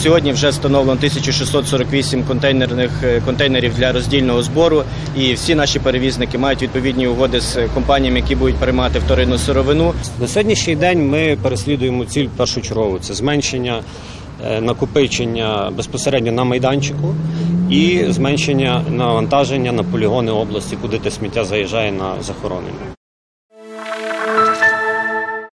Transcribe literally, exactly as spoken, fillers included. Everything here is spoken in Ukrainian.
сьогодні вже встановлено тисячу шістсот сорок вісім контейнерних контейнерів для роздільного збору, і всі наші перевізники мають відповідні угоди з компаніями, які будуть приймати вторинну сировину. На сьогоднішній день ми переслідуємо ціль першочергову – це зменшення накопичення безпосередньо на майданчику і зменшення навантаження на полігони області, куди те сміття заїжджає на захоронення.